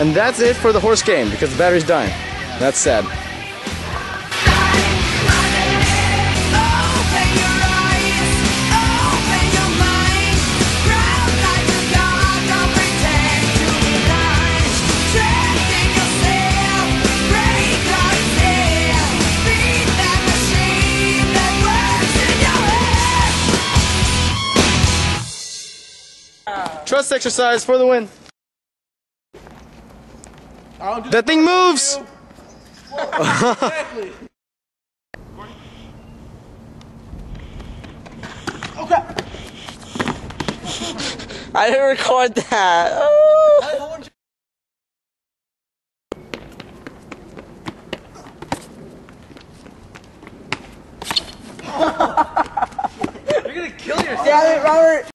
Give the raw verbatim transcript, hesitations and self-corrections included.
And that's it for the horse game because the battery's dying. That's sad. Trust exercise for the win. That thing moves! Exactly. Okay. I didn't record that. Oh. You're gonna kill yourself. Damn it, Robert.